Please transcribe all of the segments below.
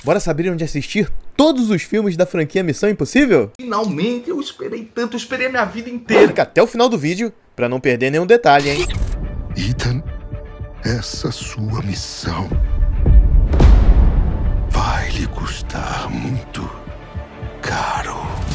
Bora saber onde assistir todos os filmes da franquia Missão Impossível? Finalmente, eu esperei tanto, eu esperei a minha vida inteira. Fica até o final do vídeo pra não perder nenhum detalhe, hein? Ethan, essa sua missão vai lhe custar muito caro.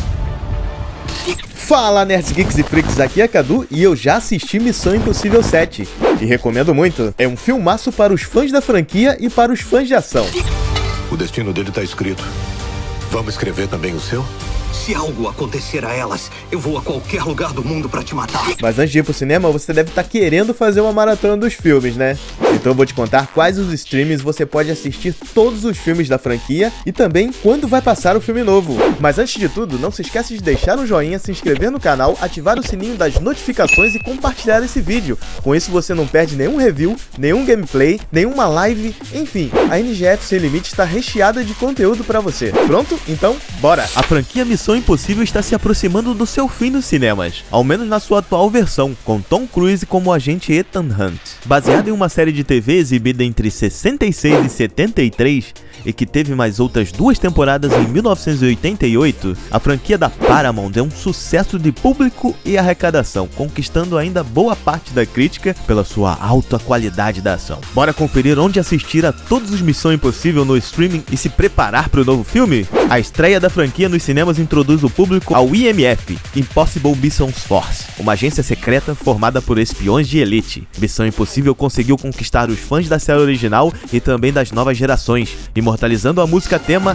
Fala, Nerds, Geeks e Freaks, aqui é Cadu e eu já assisti Missão Impossível 7 e recomendo muito. É um filmaço para os fãs da franquia e para os fãs de ação. O destino dele tá escrito. Vamos escrever também o seu? Se algo acontecer a elas, eu vou a qualquer lugar do mundo pra te matar. Mas antes de ir pro cinema, você deve estar querendo fazer uma maratona dos filmes, né? Então eu vou te contar quais os streams você pode assistir todos os filmes da franquia e também quando vai passar o filme novo. Mas antes de tudo, não se esqueça de deixar um joinha, se inscrever no canal, ativar o sininho das notificações e compartilhar esse vídeo. Com isso você não perde nenhum review, nenhum gameplay, nenhuma live, enfim, a NGF Sem Limite está recheada de conteúdo pra você. Pronto? Então, bora! A franquia Missão Impossível está se aproximando do seu fim nos cinemas, ao menos na sua atual versão, com Tom Cruise como o agente Ethan Hunt. Baseado em uma série de TV exibida entre 66 e 73, e que teve mais outras 2 temporadas em 1988, a franquia da Paramount é um sucesso de público e arrecadação, conquistando ainda boa parte da crítica pela sua alta qualidade da ação. Bora conferir onde assistir a todos os Missão Impossível no streaming e se preparar para o novo filme? A estreia da franquia nos cinemas introduz o público ao IMF, Impossible Missions Force, uma agência secreta formada por espiões de elite. Missão Impossível conseguiu conquistar os fãs da série original e também das novas gerações, imortalizando a música tema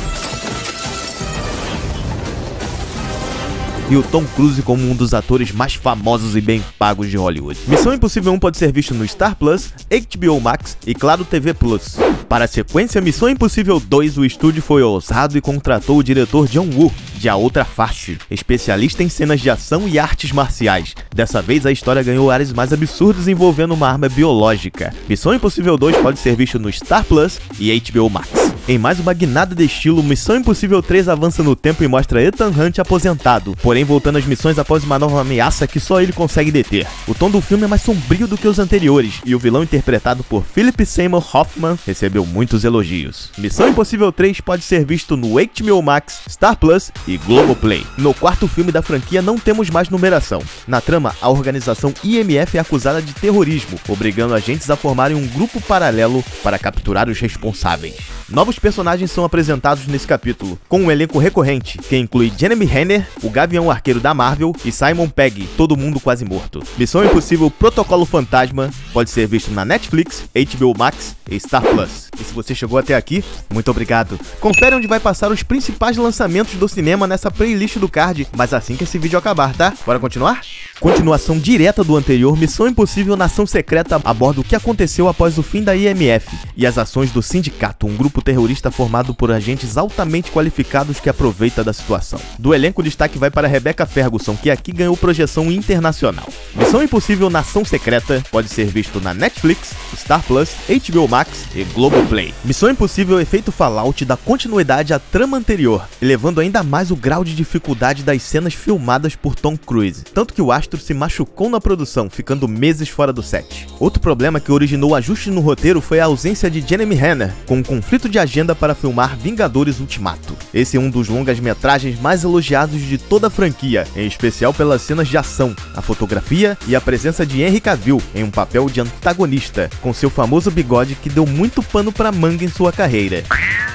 e o Tom Cruise como um dos atores mais famosos e bem pagos de Hollywood. Missão Impossível 1 pode ser visto no Star Plus, HBO Max e Claro TV Plus. Para a sequência Missão Impossível 2, o estúdio foi ousado e contratou o diretor John Woo, de A Outra Face, especialista em cenas de ação e artes marciais. Dessa vez a história ganhou áreas mais absurdas envolvendo uma arma biológica. Missão Impossível 2 pode ser visto no Star Plus e HBO Max. Em mais uma guinada de estilo, Missão Impossível 3 avança no tempo e mostra Ethan Hunt aposentado, porém voltando às missões após uma nova ameaça que só ele consegue deter. O tom do filme é mais sombrio do que os anteriores, e o vilão interpretado por Philip Seymour Hoffman recebeu muitos elogios. Missão Impossível 3 pode ser visto no HBO Max, Star Plus e Globoplay. No quarto filme da franquia não temos mais numeração. Na trama, a organização IMF é acusada de terrorismo, obrigando agentes a formarem um grupo paralelo para capturar os responsáveis. Novos personagens são apresentados nesse capítulo, com um elenco recorrente, que inclui Jeremy Renner, o Gavião Arqueiro da Marvel, e Simon Pegg, todo mundo quase morto. Missão Impossível Protocolo Fantasma pode ser visto na Netflix, HBO Max e Star Plus. E se você chegou até aqui, muito obrigado. Confere onde vai passar os principais lançamentos do cinema nessa playlist do card, mas assim que esse vídeo acabar, tá? Bora continuar? Continuação direta do anterior, Missão Impossível Nação Secreta aborda o que aconteceu após o fim da IMF e as ações do Sindicato, um grupo terrorista formado por agentes altamente qualificados que aproveita da situação. Do elenco, o destaque vai para Rebecca Ferguson, que aqui ganhou projeção internacional. Missão Impossível Nação Secreta pode ser visto na Netflix, Star Plus, HBO Max e Globoplay. Missão Impossível Efeito Fallout dá continuidade à trama anterior, elevando ainda mais o grau de dificuldade das cenas filmadas por Tom Cruise, tanto que o astro se machucou na produção, ficando meses fora do set. Outro problema que originou ajustes no roteiro foi a ausência de Jeremy Renner, com um conflito de agenda para filmar Vingadores Ultimato. Esse é um dos longas-metragens mais elogiados de toda a franquia, em especial pelas cenas de ação, a fotografia e a presença de Henry Cavill em um papel de antagonista, com seu famoso bigode que deu muito pano pra manga em sua carreira.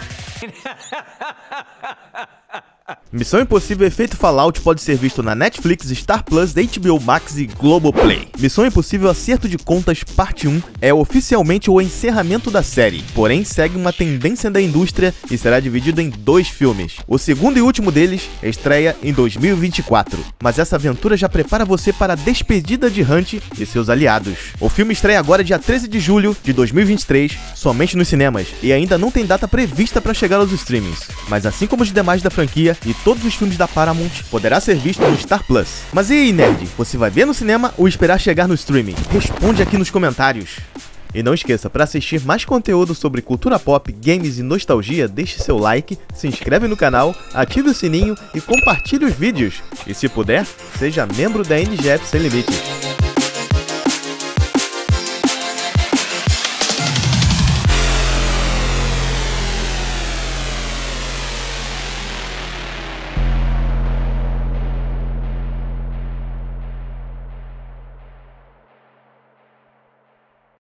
Missão Impossível Efeito Fallout pode ser visto na Netflix, Star Plus, HBO Max e Globoplay. Missão Impossível Acerto de Contas Parte 1 é oficialmente o encerramento da série, porém segue uma tendência da indústria e será dividido em 2 filmes. O segundo e último deles estreia em 2024, mas essa aventura já prepara você para a despedida de Hunt e seus aliados. O filme estreia agora dia 13 de julho de 2023, somente nos cinemas, e ainda não tem data prevista para chegar aos streamings, mas assim como os demais da franquia e todos os filmes da Paramount, poderá ser visto no Star Plus. Mas e aí, nerd? Você vai ver no cinema ou esperar chegar no streaming? Responde aqui nos comentários. E não esqueça, para assistir mais conteúdo sobre cultura pop, games e nostalgia, deixe seu like, se inscreve no canal, ative o sininho e compartilhe os vídeos. E se puder, seja membro da NGF Sem Limites.